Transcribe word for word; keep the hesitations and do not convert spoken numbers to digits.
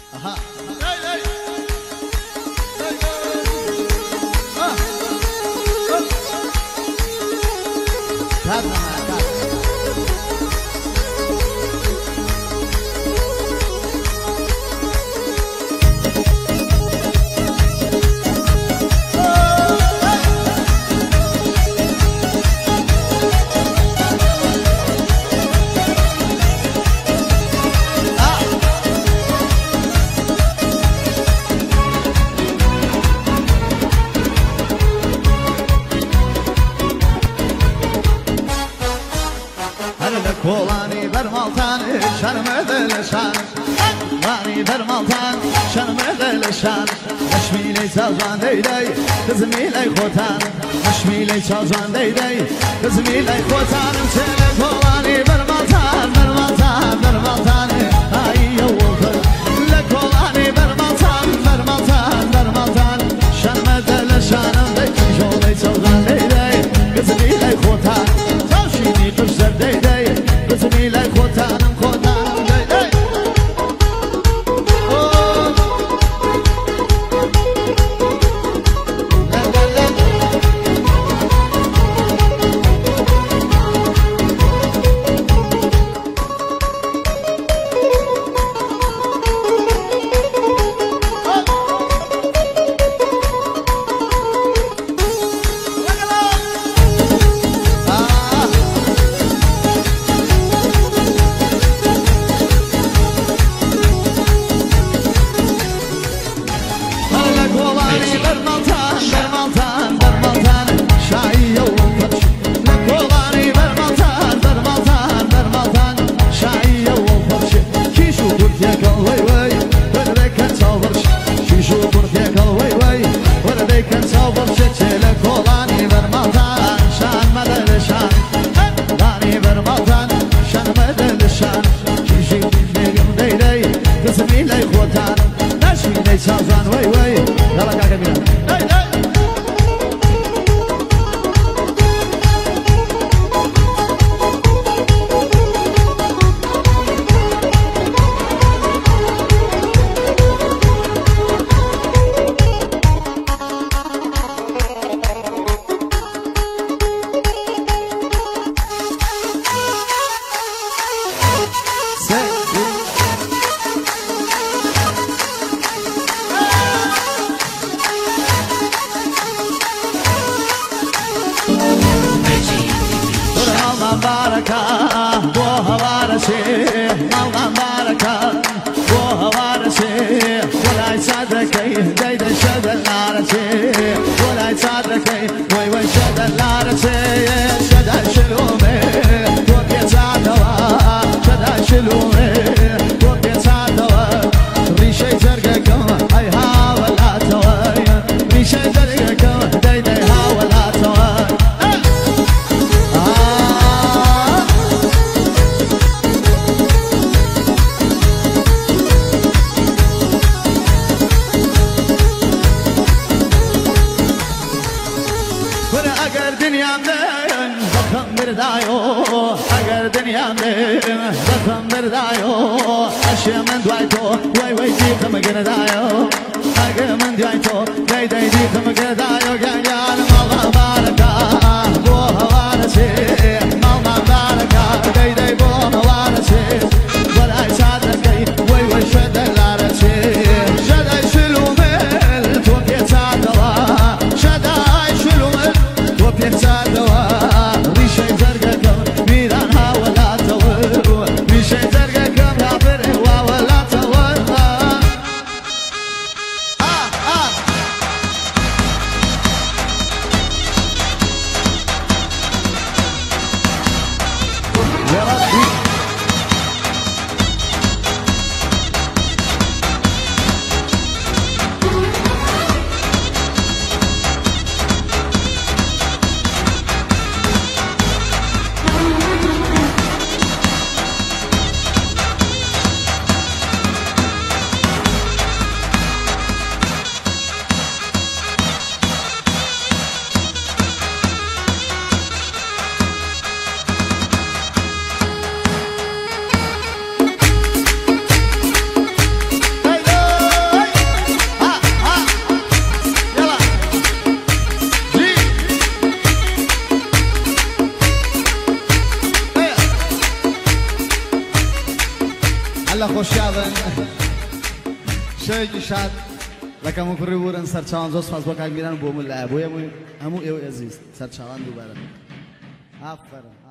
Aha. Hey, hey. Hey, hey. Ah. Oh. Calma, calma. Kolani bermaltan şanımı delişan Lani bermaltan şanımı delişan Neşmile çalcan deydey kızım ile kotan Neşmile çalcan deydey kızım ile kotan Sene kolani bermaltan bermaltan bermaltan Ay yavuldu Le kolani bermaltan bermaltan bermaltan Şanımı delişanım dey Şole çalcan deydey kızım ile kotan Tavşini kuşlar deydey kızım ile kotanım kotanım deydey هلا خوش کردن شيء شاد لکه مو کوڕی ورن سەرچاوان زۆر سپاس بۆ کاک میران بۆ من لای بۆیە هموو ئێوە ئێزیز سەرچاوان دووبارە ئافەرن